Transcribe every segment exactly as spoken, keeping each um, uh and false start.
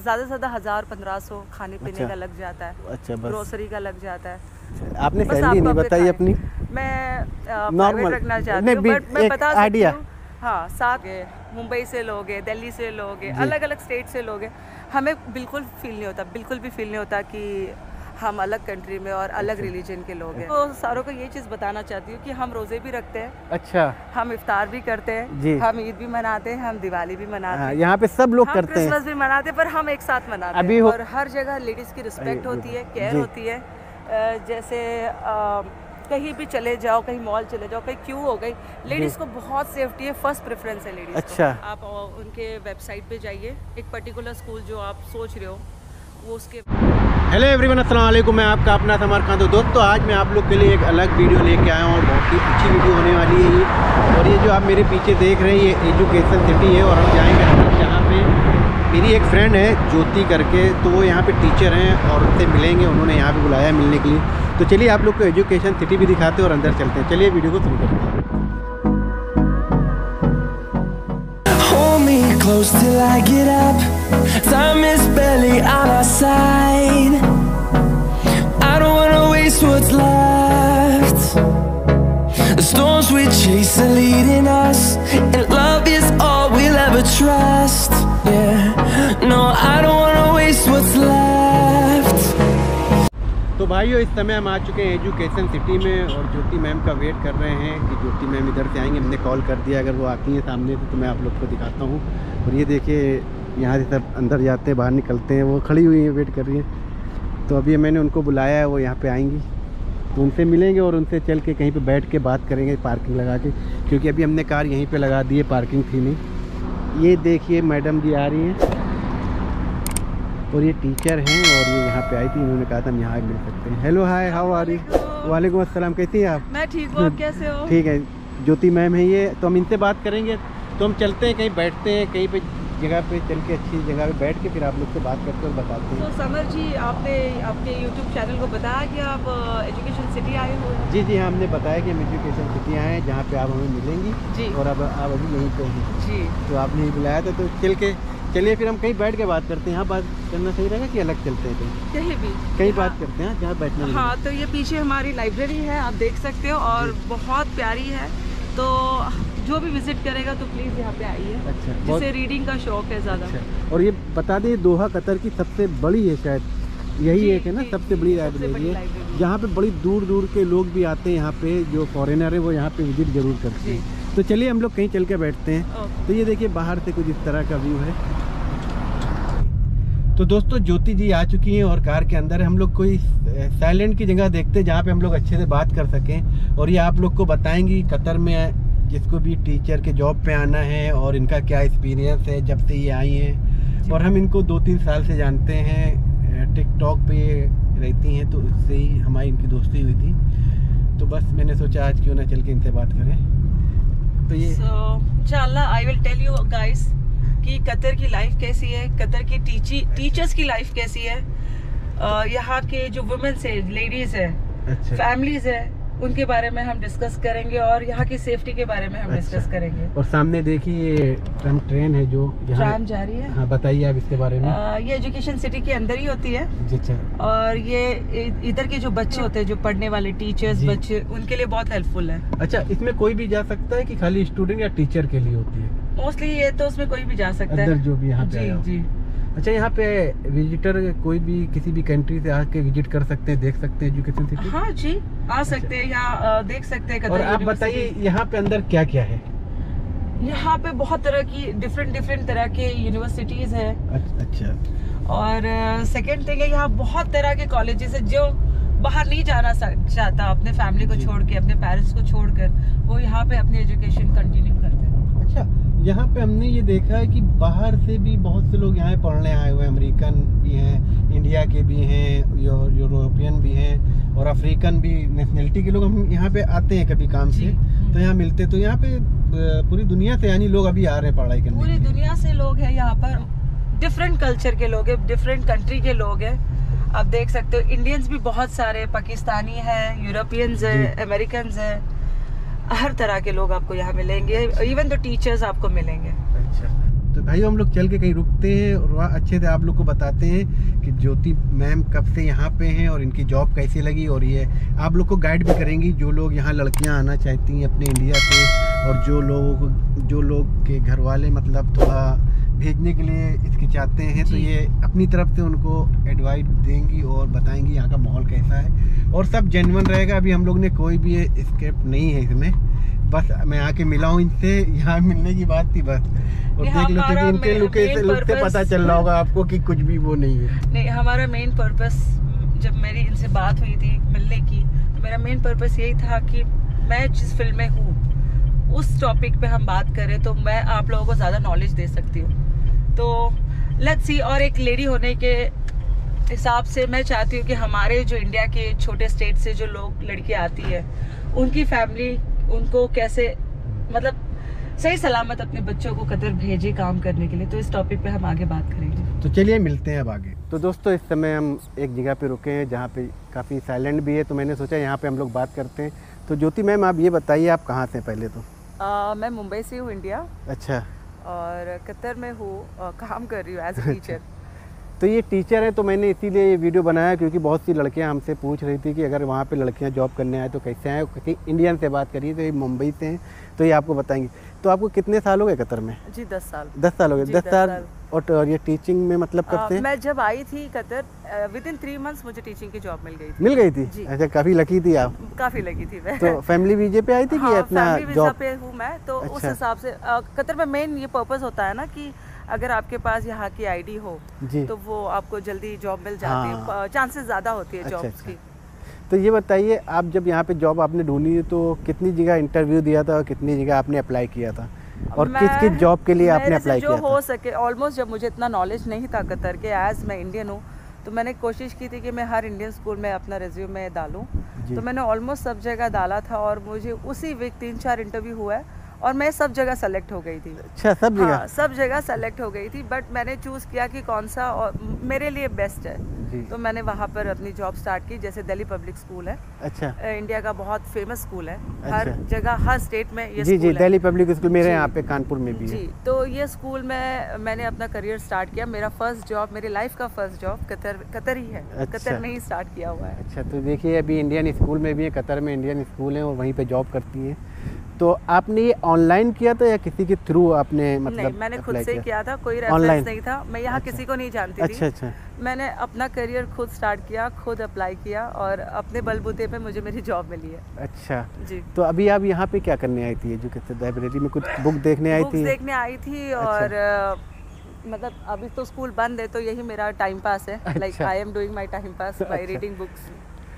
ज़्यादा से ज़्यादा हज़ार पंद्रह सौ खाने पीने अच्छा। का लग जाता है। अच्छा, बस ग्रोसरी का लग जाता है। आपने बस सैलरी आपको नहीं अपने बताई अपनी? मैं नॉर्मल प्राइवेट रखना चाहती नहीं, हूँ, भी बट मैं एक बता सकती आइडिया। हूँ। हाँ, साथ है, मुंबई से लोग हैं, दिल्ली से लोग हैं, जी। अलग अलग स्टेट से लोग हैं। हमें बिल्कुल फील नहीं होता, बिल्कुल भी फील नहीं होता कि हम अलग कंट्री में और अलग अच्छा। रिलीजन के लोग हैं। तो सारों को ये चीज़ बताना चाहती हूँ कि हम रोज़े भी रखते हैं, अच्छा, हम इफ्तार भी करते हैं, जी। हम ईद भी मनाते हैं, हम दिवाली भी मनाते हाँ, हैं, यहाँ पे सब लोग हम करते हैं। क्रिसमस भी मनाते हैं, पर हम एक साथ मनाते अभी हैं। हो- और हर जगह लेडीज़ की रिस्पेक्ट होती है, केयर जी। होती है। अ, जैसे अ, कहीं भी चले जाओ, कहीं मॉल चले जाओ, कहीं क्यों हो गई, लेडीज़ को बहुत सेफ्टी है, फर्स्ट प्रेफरेंस है लेडीज़ अच्छा। को। आप अ, उनके वेबसाइट पे जाइए, एक पर्टिकुलर स्कूल जो आप सोच रहे हो वो उसके। हेलो एवरीवन, अस्सलाम वालेकुम। मैं आपका अपना समर खान। तो दोस्तों, आज मैं आप लोग के लिए एक अलग वीडियो लेके आया हूँ और बहुत ही अच्छी वीडियो होने वाली है ये। और ये जो आप मेरे पीछे देख रहे हैं ये एजुकेशन सिटी है और हम जाएंगे अंदर, जहाँ पे मेरी एक फ्रेंड है ज्योति करके, तो वो यहाँ पे टीचर हैं और उनसे मिलेंगे। उन्होंने यहाँ पे बुलाया मिलने के लिए। तो चलिए आप लोग को एजुकेशन सिटी भी दिखाते हैं और अंदर चलते हैं। चलिए वीडियो को शुरू करते हैं। Close till I get up, time is barely on our side. I don't wanna waste what's left. The storms we chase are leading us, and love is all we'll ever trust. Yeah, no, I don't wanna waste what's left. तो भाइयों, इस समय हम आ चुके हैं education city में और ज्योति ma'am का वेट कर रहे हैं कि ज्योति मैम इधर से आएंगे। हमने कॉल कर दिया, अगर वो आती हैं सामने से तो मैं आप लोग को दिखाता हूँ। और ये देखिए, यहाँ से सब अंदर जाते हैं, बाहर निकलते हैं। वो खड़ी हुई हैं, वेट कर रही हैं। तो अभी मैंने उनको बुलाया है, वो यहाँ पे आएंगी तो उनसे मिलेंगे और उनसे चल के कहीं पे बैठ के बात करेंगे, पार्किंग लगा के, क्योंकि अभी हमने कार यहीं पे लगा दी है, पार्किंग थी नहीं। ये देखिए मैडम जी आ रही हैं और ये टीचर हैं और ये यहाँ पे आई थी। उन्होंने कहा था हम यहाँ मिल सकते हैं। Hello, hi, how are you? वालेकुम अस्सलाम, कैसी हैं आप? मैं ठीक हूँ, आप कैसे हो? ठीक है, ज्योति मैम है ये। तो हम इनसे बात करेंगे। तो हम चलते हैं, कहीं बैठते हैं, कहीं पे जगह पे चल के, अच्छी जगह पे बैठ के फिर आप लोग से बात करते और बताते हैं। तो समर जी, आपने आपके यूट्यूब चैनल को बताया कि आप एजुकेशन सिटी आए हो? जी जी हाँ, हमने बताया कि हम एजुकेशन सिटी आए हैं, जहाँ पे आप हमें मिलेंगी जी। और अब आप अभी यहीं पे हैं जी। तो आपने ही बुलाया था। तो चल के चलिए फिर हम कहीं बैठ के बात करते हैं। यहाँ बात करना सही रहेगा कि अलग चलते हैं कहीं? कहीं भी कहीं बात करते हैं जहाँ बैठना। हाँ, तो ये पीछे हमारी लाइब्रेरी है, आप देख सकते हो, और बहुत प्यारी है। तो जो भी विजिट करेगा तो प्लीज़ यहाँ पे आइए। अच्छा, जिसे रीडिंग का शौक है ज़्यादा। अच्छा। और ये बता दें, दोहा कतर की सबसे बड़ी है शायद, यही एक है ना सबसे बड़ी लाइब्रेरी है, जहाँ पे बड़ी दूर दूर के लोग भी आते हैं। यहाँ पे जो फॉरेनर है वो यहाँ पे विजिट जरूर करते हैं। तो चलिए हम लोग कहीं चल के बैठते हैं। तो ये देखिए बाहर से कुछ इस तरह का व्यू है। तो दोस्तों, ज्योति जी आ चुकी हैं और कार के अंदर हम लोग कोई साइलेंट की जगह देखते हैं जहाँ पे हम लोग अच्छे से बात कर सकें। और ये आप लोग को बताएंगी कतर में जिसको भी टीचर के जॉब पे आना है और इनका क्या एक्सपीरियंस है जब से ये आई हैं। और हम इनको दो तीन साल से जानते हैं, टिकटॉक पे रहती हैं, तो उससे ही हमारी इनकी दोस्ती हुई थी। तो बस मैंने सोचा आज क्यों ना चल के इनसे बात करें। तो ये इंशाल्लाह I will tell you guys कि कतर की लाइफ कैसी है, कतर की टीची टीचर्स की लाइफ कैसी है, यहाँ के जो वुमेन्स है, लेडीज है, अच्छा, फैमिलीज है, उनके बारे में हम डिस्कस करेंगे और यहाँ की सेफ्टी के बारे में हम अच्छा। डिस्कस करेंगे। और सामने देखिए ये ट्रम ट्रेन है जो ट्राम जा रही है। हाँ, बताइए आप इसके बारे में। आ, ये एजुकेशन सिटी के अंदर ही होती है। अच्छा। और ये इधर के जो बच्चे होते हैं, जो पढ़ने वाले टीचर्स बच्चे, उनके लिए बहुत हेल्पफुल है। अच्छा, इसमें कोई भी जा सकता है कि खाली स्टूडेंट या टीचर के लिए होती है? मोस्टली ये तो उसमें कोई भी जा सकता है, अंदर जो भी यहाँ पे जी आया हो। जी। अच्छा, यहाँ पे विजिटर कोई भी किसी भी कंट्री से आके विजिट कर सकते हैं, देख सकते हैं एजुकेशन सिटी? हाँ जी, आ सकते हैं यहाँ, देख सकते हैं। और आप बताइए यहाँ पे अंदर क्या क्या है? यहाँ पे बहुत तरह की डिफरेंट डिफरेंट तरह के यूनिवर्सिटीज है। अच्छा। और सेकंड थिंग है, यहाँ बहुत तरह के कॉलेजेस है। जो बाहर नहीं जाना चाहता अपने फैमिली को छोड़ के, अपने पेरेंट्स को छोड़कर, वो यहाँ पे अपनी एजुकेशन कंटिन्यू करते हैं। अच्छा, यहाँ पे हमने ये देखा है कि बाहर से भी बहुत से लोग यहाँ पढ़ने आए हुए हैं। अमेरिकन भी हैं, इंडिया के भी हैं, यूरोपियन भी हैं और अफ्रीकन भी नेशनलिटी के लोग हम यहाँ पे आते हैं कभी काम से, तो यहाँ मिलते हैं। तो यहाँ पे पूरी दुनिया से यानी लोग अभी आ रहे हैं पढ़ाई करने। पूरी दुनिया से लोग हैं यहाँ पर, डिफरेंट कल्चर के लोग हैं, डिफरेंट कंट्री के लोग हैं। आप देख सकते हो, इंडियंस भी बहुत सारे, पाकिस्तानी हैं, यूरोपियंस हैं, अमेरिकन हैं, हर तरह के लोग आपको यहाँ मिलेंगे। इवन तो टीचर्स आपको मिलेंगे। अच्छा, तो भाई हम लोग चल के कहीं रुकते हैं और वहाँ अच्छे से आप लोग को बताते हैं कि ज्योति मैम कब से यहाँ पे हैं और इनकी जॉब कैसी लगी, और ये आप लोग को गाइड भी करेंगी जो लोग यहाँ लड़कियाँ आना चाहती हैं अपने इंडिया से, और जो लोग जो लोग के घर वाले मतलब थोड़ा भेजने के लिए हिचकिचाते हैं, तो ये अपनी तरफ से उनको एडवाइस देंगी और बताएंगी यहाँ का माहौल कैसा है, और सब जेन्युइन रहेगा। अभी हम लोग ने कोई भी स्क्रिप्ट नहीं है इसमें, बस मैं आके मिला हूँ इनसे, यहाँ मिलने की बात थी बस, और देख लो कि इनके लुक से लुक से पता चल रहा होगा आपको कि कुछ भी वो नहीं है। नहीं, हमारा मेन पर्पस जब मेरी इनसे बात हुई थी मिलने की, तो मेरा मेन पर्पस यही था कि मैं जिस फील्ड में हूँ उस टॉपिक पे हम बात करें तो मैं आप लोगों को ज़्यादा नॉलेज दे सकती हूँ। तो लेट्स सी, और एक लेडी होने के हिसाब से मैं चाहती हूँ कि हमारे जो इंडिया के छोटे स्टेट से जो लोग लड़कियाँ आती है उनकी फैमिली उनको कैसे मतलब सही सलामत अपने बच्चों को कतर भेजे काम करने के लिए, तो इस टॉपिक पे हम आगे बात करेंगे। तो चलिए मिलते हैं अब आगे। तो दोस्तों इस समय हम एक जगह पे रुके हैं जहाँ पे काफ़ी साइलेंट भी है, तो मैंने सोचा यहाँ पे हम लोग बात करते हैं। तो ज्योति मैम आप ये बताइए आप कहाँ से पहले तो? आ, मैं मुंबई से हूँ, इंडिया। अच्छा। और कतर में हूँ, काम कर रही हूँ एज ए टीचर। तो ये टीचर है, तो मैंने इसीलिए ये वीडियो बनाया क्योंकि बहुत सी लड़कियां हमसे पूछ रही थी कि अगर वहाँ पे लड़कियां जॉब करने आए तो कैसे आए। किसी इंडियन से बात करिए तो ये मुंबई से हैं, तो ये आपको बताएंगी। तो आपको कितने साल हो गए कतर में? जी दस साल। दस साल हो गए। दस साल, साल। और, और ये टीचिंग में मतलब कब से? मैं जब आई थी Qatar with in three months मुझे टीचिंग की जॉब मिल गई थी। मिल गई थी? अच्छा, काफ़ी लकी थी आप। काफ़ी लगी थी मैं। तो फैमिली वीजे पे आई थी कि अपना जॉब पे हूँ मैं, तो उस हिसाब से कतर में मेन ये पर्पस होता है ना कि अगर आपके पास यहाँ की आईडी हो तो वो आपको जल्दी जॉब मिल जाती है, चांसेस ज़्यादा होती है जॉब्स की। तो ये बताइए आप जब यहाँ पे जॉब आपने ढूंढी तो कितनी जगह इंटरव्यू दिया था और कितनी जगह आपने अप्लाई किया था, और किस किस जॉब के लिए आपने अप्लाई किया था? जो हो सके ऑलमोस्ट, जब मुझे इतना नॉलेज नहीं था कतर के, एज मैं इंडियन हूँ तो मैंने कोशिश की थी कि मैं हर इंडियन स्कूल में अपना रिज्यूमे डालूं, तो मैंने ऑलमोस्ट सब जगह डाला था और मुझे उसी वीक तीन चार इंटरव्यू हुआ है और मैं सब जगह सेलेक्ट हो गई थी। अच्छा, सब जगह? हाँ, सब जगह सेलेक्ट हो गई थी, बट मैंने चूज़ किया कि कौन सा और मेरे लिए बेस्ट है, तो मैंने वहाँ पर अपनी जॉब स्टार्ट की। जैसे दिल्ली पब्लिक स्कूल है, अच्छा, इंडिया का बहुत फेमस स्कूल है, अच्छा, हर जगह हर स्टेट में ये जी जी दिल्ली पब्लिक स्कूल मेरे यहाँ पे कानपुर में भी है। जी, तो ये स्कूल में मैंने अपना करियर स्टार्ट किया। मेरा फर्स्ट जॉब, मेरी लाइफ का फर्स्ट जॉब कतर कतर ही है। अच्छा। कतर में ही स्टार्ट किया हुआ है। अच्छा, तो देखिए अभी इंडियन स्कूल में भी है, कतर में इंडियन स्कूल है और वहीं पे जॉब करती हैं। तो आपने ये ऑनलाइन किया था या किसी के थ्रू आपने मतलब? नहीं, मैंने खुद से किया था, कोई रेफरेंस नहीं था, मैं यहाँ अच्छा। किसी को नहीं जानती अच्छा, थी। अच्छा। मैंने अपना करियर खुद स्टार्ट किया, खुद अप्लाई किया और अपने बलबूते पे मुझे मेरी जॉब मिली है। अच्छा जी। तो तो अभी आप यहाँ पे क्या करने आई थी? एजुकेशन लाइब्रेरी में कुछ बुक देखने आई थी? देखने आई थी और अच्छा। मतलब अभी तो स्कूल बंद है तो यही मेरा टाइम पास है, like I am doing my time pass by reading books.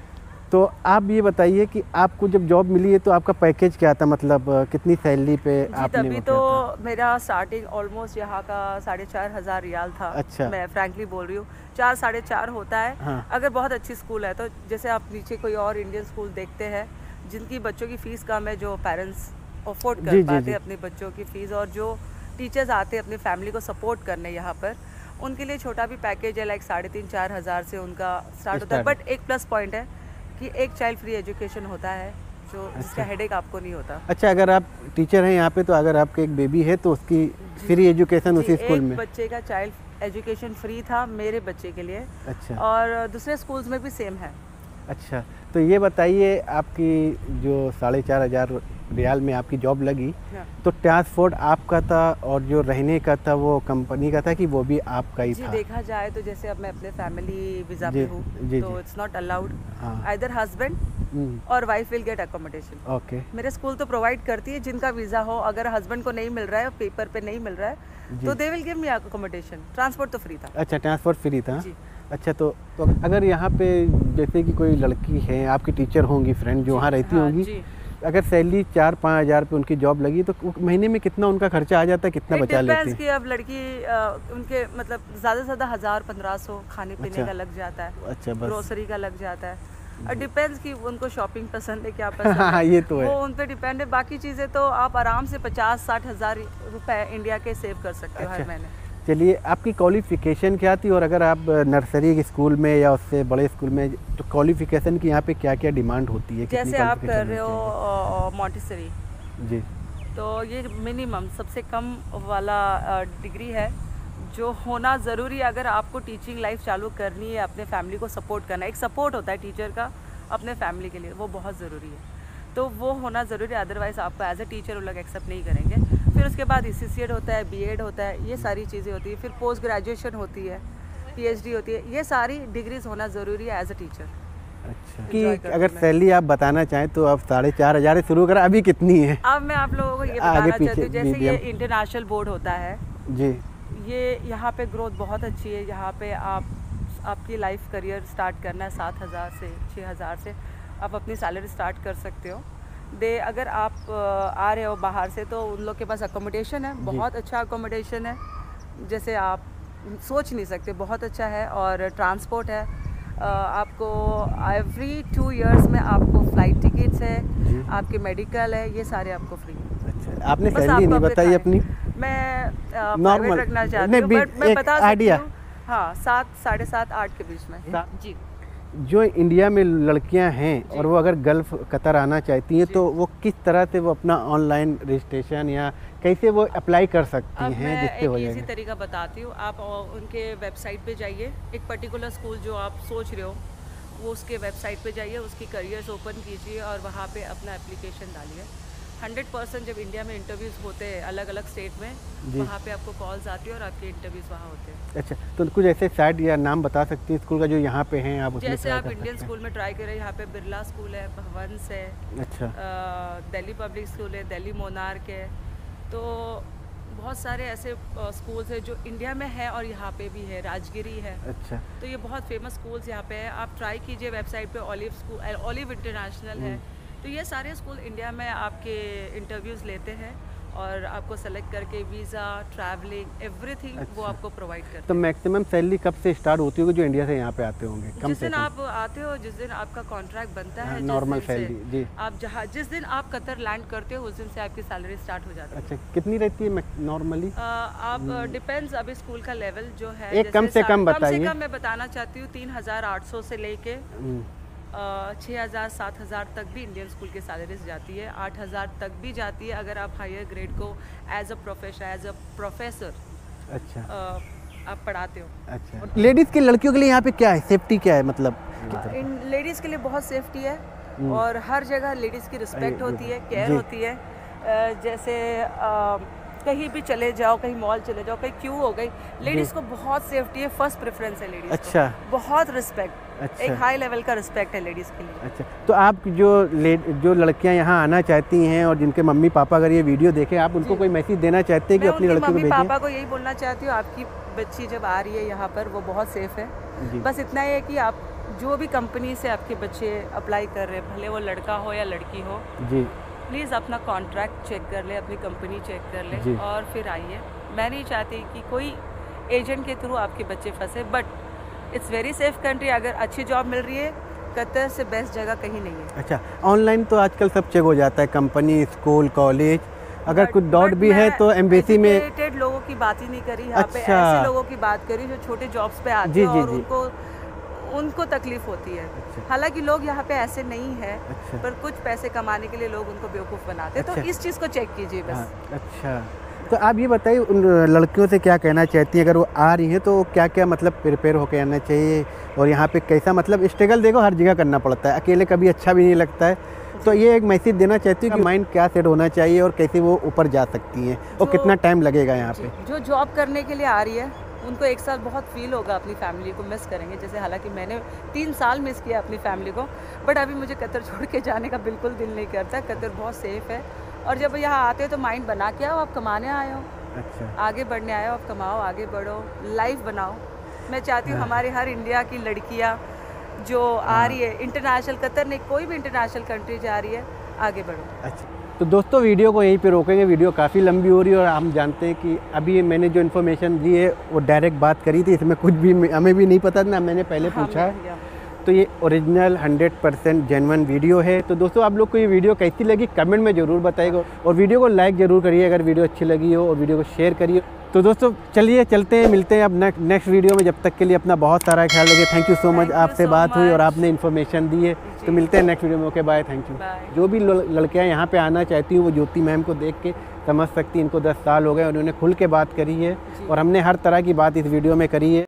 तो आप ये बताइए कि आपको जब जॉब मिली है तो आपका पैकेज क्या था, मतलब कितनी सैलरी पे आपने? तभी तो मेरा स्टार्टिंग ऑलमोस्ट यहाँ का साढ़े चार हजार रियाल था। अच्छा। मैं फ्रैंकली बोल रही हूँ, चार साढ़े चार होता है। हाँ। अगर बहुत अच्छी स्कूल है तो जैसे आप नीचे कोई और इंडियन स्कूल देखते हैं जिनकी बच्चों की फीस कम है, जो पेरेंट्स अफोर्ड कर पाते हैं अपने बच्चों की फीस, और जो टीचर्स आते हैं अपनी फैमिली को सपोर्ट करने यहाँ पर, उनके लिए छोटा भी पैकेज है, लाइक साढ़े तीन चार हजार से उनका स्टार्ट होता है। बट एक प्लस पॉइंट है कि एक चाइल्ड फ्री एजुकेशन होता है, जो अच्छा। जिसका हेडेक आपको नहीं होता। अच्छा, अगर आप टीचर हैं यहाँ पे तो अगर आपके एक बेबी है तो उसकी फ्री एजुकेशन उसी स्कूल में? बच्चे का चाइल्ड एजुकेशन फ्री था मेरे बच्चे के लिए। अच्छा। और दूसरे स्कूल्स में भी सेम है। अच्छा, तो ये बताइए आपकी जो साढ़े चार हज़ार रियाल में आपकी जॉब लगी, तो ट्रांसपोर्ट आपका था और जो रहने का था वो कंपनी का था कि वो भी आपका ही जी, था? देखा जाए तो जैसे अब मैं अपने फैमिली वीज़ा पे हूँ तो it's not allowed, either husband और wife will get accommodation. Okay. मेरे स्कूल तो प्रोवाइड करती है, जिनका वीज़ा हो, अगर हस्बैंड को नहीं मिल रहा है, पेपर पे नहीं मिल रहा है, तो they will give me accommodation. Transport तो फ्री था। अच्छा, ट्रांसपोर्ट फ्री था। अच्छा, तो, तो अगर यहाँ पे जैसे कि कोई लड़की है, आपकी टीचर होंगी, फ्रेंड जो वहाँ रहती हाँ, होंगी, अगर सैलरी चार पाँच हज़ार पे उनकी जॉब लगी तो महीने में कितना उनका खर्चा आ जाता है, कितना बचा लेते हैं? कि अब लड़की आ, उनके मतलब ज़्यादा से ज़्यादा हज़ार पंद्रह सौ खाने पीने अच्छा। का लग जाता है। अच्छा, बस ग्रोसरी का लग जाता है, और डिपेंड्स कि उनको शॉपिंग पसंद है, क्या पसंद है। ये तो है, वो उन पे डिपेंड है। बाकी चीज़ें तो आप आराम से पचास साठ हज़ार रुपए इंडिया के सेव कर सकते हो हर महीने। चलिए, आपकी क्वालिफिकेशन क्या थी, और अगर आप नर्सरी के स्कूल में या उससे बड़े स्कूल में, तो क्वालिफिकेशन की यहाँ पे क्या क्या डिमांड होती है? जैसे आप कर रहे हो मॉन्टेसरी, जी, तो ये मिनिमम सबसे कम वाला डिग्री है जो होना ज़रूरी है अगर आपको टीचिंग लाइफ चालू करनी है, अपने फैमिली को सपोर्ट करना है। एक सपोर्ट होता है टीचर का अपने फैमिली के लिए, वो बहुत ज़रूरी है, तो वो होना ज़रूरी है। अदरवाइज़ आपको एज ए टीचर वो लोग एक्सेप्ट नहीं करेंगे। फिर उसके बाद एसोसिएट होता है, बीएड होता है, ये सारी चीज़ें होती है। फिर पोस्ट ग्रेजुएशन होती है, पीएचडी होती है, ये सारी डिग्रीज होना ज़रूरी है एज ए टीचर। अच्छा, कि अगर सैलरी आप बताना चाहें तो अब साढ़े चार हज़ार शुरू करा, अभी कितनी है? अब मैं आप लोगों को ये बताना चाहती हूँ, जैसे ये इंटरनेशनल बोर्ड होता है जी, ये यहाँ पे ग्रोथ बहुत अच्छी है। यहाँ पे आप आपकी लाइफ करियर स्टार्ट करना है सात हज़ार से छः हज़ार से आप अपनी सैलरी स्टार्ट कर सकते हो। दे अगर आप आ रहे हो बाहर से तो उन लोग के पास अकोमोडेशन है, बहुत अच्छा अकोमोडेशन है, जैसे आप सोच नहीं सकते, बहुत अच्छा है। और ट्रांसपोर्ट है, आपको एवरी टू इयर्स में आपको फ़्लाइट टिकट्स है, आपके मेडिकल है, ये सारे आपको फ्री। अच्छा, आपने सैलरी नहीं बताई अपनी? मैं प्राइवेट रखना चाहती हूँ, बट मैं बता सकती हूँ हाँ सात साढ़े सात आठ के बीच में जी। जो इंडिया में लड़कियां हैं और वो अगर गल्फ कतर आना चाहती हैं तो वो किस तरह से वो अपना ऑनलाइन रजिस्ट्रेशन या कैसे वो अप्लाई कर सकती अब हैं जिससे हो जाए? इसी तरीका बताती हूँ। आप उनके वेबसाइट पे जाइए, एक पर्टिकुलर स्कूल जो आप सोच रहे हो वो उसके वेबसाइट पे जाइए, उसकी करियर्स ओपन कीजिए और वहाँ पे अपना एप्लीकेशन डालिए। हंड्रेड परसेंट जब इंडिया में इंटरव्यूज़ होते हैं अलग अलग स्टेट में, वहाँ पे आपको कॉल्स आती है और आपके इंटरव्यूज़ वहाँ होते हैं। अच्छा, तो कुछ ऐसे साइट या नाम बता सकती हैं स्कूल का जो यहाँ पे हैं? आप जैसे आप इंडियन स्कूल में ट्राई करें, यहाँ पे बिरला स्कूल है, भवंस है, अच्छा, दिल्ली पब्लिक स्कूल है, दिल्ली मोनार्क है, तो बहुत सारे ऐसे स्कूल्स हैं जो इंडिया में है और यहाँ पे भी है, राजगिरी है। अच्छा, तो ये बहुत फेमस स्कूल्स यहाँ पे है, आप ट्राई कीजिए। वेबसाइट पे ओलिव स्कूल, ओलिव इंटरनेशनल है, तो ये सारे स्कूल इंडिया में आपके इंटरव्यूज़ लेते हैं और आपको सेलेक्ट करके वीज़ा, ट्रैवलिंग, एवरीथिंग वो आपको प्रोवाइड करते हैं। तो मैक्सिमम सैलरी कब से स्टार्ट होती होगी जो इंडिया से यहाँ पे आते होंगे? कम जिस से दिन कम आप आते हो, जिस दिन आपका कॉन्ट्रैक्ट बनता है, नॉर्मल सैलरी जी, आप जहाँ जिस दिन आप कतर लैंड करते हो उस दिन से आपकी सैलरी स्टार्ट हो जाती है। अच्छा, कितनी रहती है नॉर्मली? आप डिपेंड्स अभी स्कूल का लेवल जो है, एक कम से कम बताइए। कम से कम मैं बताना चाहती हूँ तीन हज़ार आठ सौ से लेके छः हज़ार सात हज़ार तक भी इंडियन स्कूल की सैलरीज जाती है, आठ हज़ार तक भी जाती है अगर आप हायर ग्रेड को as a profession as a professor अच्छा आप पढ़ाते हो। अच्छा, लेडीज़ की लड़कियों के लिए यहाँ पे क्या है, सेफ्टी क्या है? मतलब इन लेडीज़ के लिए बहुत सेफ्टी है और हर जगह लेडीज़ की रिस्पेक्ट होती है, केयर होती है। जैसे कहीं भी चले जाओ, कहीं मॉल चले जाओ, कहीं क्यू हो गई, लेडीज़ को बहुत सेफ्टी है, फर्स्ट प्रेफरेंस है लेडीज़। अच्छा, बहुत रिस्पेक्ट, अच्छा, एक हाई लेवल का रिस्पेक्ट है लेडीज़ के लिए। अच्छा, तो आप जो जो लड़कियां यहाँ आना चाहती हैं और जिनके मम्मी पापा अगर ये वीडियो देखें, आप उनको कोई मैसेज देना चाहते हैं कि अपनी लड़की को भेजें? मम्मी पापा को यही बोलना चाहती हूँ, आपकी बच्ची जब आ रही है यहाँ पर वो बहुत सेफ है। बस इतना ही है कि आप जो भी कंपनी से आपके बच्चे अप्लाई कर रहे हैं, भले वो लड़का हो या लड़की हो जी, प्लीज़ अपना कॉन्ट्रैक्ट चेक कर ले, अपनी कंपनी चेक कर ले और फिर आइए। मैं नहीं चाहती कि कोई एजेंट के थ्रू आपके बच्चे फंसे, but it's very safe country. अगर अच्छी जॉब मिल रही है, कतर से बेस्ट जगह कहीं नहीं है। अच्छा, ऑनलाइन तो आजकल सब चेक हो जाता है, कंपनी, स्कूल, कॉलेज, अगर but, कुछ डाउट भी है तो एम्बेसी में। एजुकेटेड लोगों की बात ही नहीं करी यहाँ पे, ऐसे लोगों की बात करी जो छोटे जॉब्स पे आते हैं और उनको उनको तकलीफ होती है। अच्छा। हालांकि लोग यहाँ पे ऐसे नहीं है, अच्छा, पर कुछ पैसे कमाने के लिए लोग उनको बेवकूफ़ बनाते हैं। अच्छा। तो इस चीज़ को चेक कीजिए बस। हाँ। अच्छा, तो आप ये बताइए उन लड़कियों से क्या कहना चाहती हैं अगर वो आ रही हैं तो क्या क्या मतलब प्रिपेयर होकर आना चाहिए और यहाँ पे कैसा मतलब स्ट्रगल देखो हर जगह करना पड़ता है, अकेले कभी अच्छा भी नहीं लगता है, तो ये एक मैसेज देना चाहती हूँ कि माइंड क्या सेट होना चाहिए और कैसे वो ऊपर जा सकती हैं और कितना टाइम लगेगा यहाँ पे? जो जॉब करने के लिए आ रही है उनको एक साल बहुत फील होगा, अपनी फैमिली को मिस करेंगे। जैसे हालांकि मैंने तीन साल मिस किया अपनी फैमिली को, बट अभी मुझे कतर छोड़ के जाने का बिल्कुल दिल नहीं करता। कतर बहुत सेफ़ है और जब यहाँ आते हो तो माइंड बना के आओ, आप कमाने आए हो। अच्छा, आगे बढ़ने आए हो, आप कमाओ, आगे बढ़ो, लाइफ बनाओ। मैं चाहती हूँ हमारे हर इंडिया की लड़कियाँ जो आ रही है इंटरनेशनल, कतर नहीं कोई भी इंटरनेशनल कंट्री जा रही है, आगे बढ़ो। अच्छा, तो दोस्तों वीडियो को यहीं पे रोकेंगे, वीडियो काफ़ी लंबी हो रही है और हम जानते हैं कि अभी मैंने जो इन्फॉर्मेशन दी है वो डायरेक्ट बात करी थी, इसमें कुछ भी हमें भी नहीं पता ना, मैंने पहले हाँ, पूछा है। तो ये original hundred percent genuine video है। तो दोस्तों आप लोग को ये वीडियो कैसी लगी कमेंट में ज़रूर बताइएगा और वीडियो को लाइक ज़रूर करिए अगर वीडियो अच्छी लगी हो और वीडियो को शेयर करिए। तो दोस्तों चलिए चलते हैं, मिलते हैं अब नेक्स्ट वीडियो में। जब तक के लिए अपना बहुत सारा ख्याल रखिए। थैंक यू सो मच, आपसे बात हुई और आपने इन्फॉर्मेशन दी है। तो मिलते हैं नेक्स्ट वीडियो में। Okay bye, thank you. जो भी लड़कियां यहाँ पे आना चाहती हूँ वो ज्योति मैम को देख के समझ सकती हैं। इनको दस साल हो गए और उन्होंने खुल के बात करी है और हमने हर तरह की बात इस वीडियो में करी है।